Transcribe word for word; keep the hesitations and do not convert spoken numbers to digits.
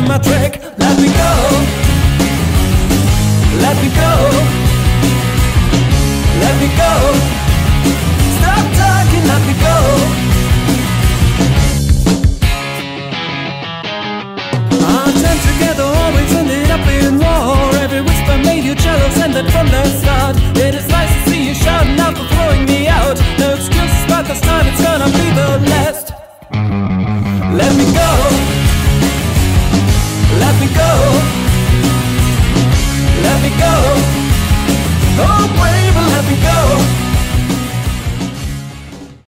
my trick. Let me go, let me go, let me go. Stop talking, let me go. Our time together always ended up in war. Every whisper made you jealous, and that from the start. It is nice to see you shouting out for throwing me out. No excuses, but this time it's gonna be the last. Let me go.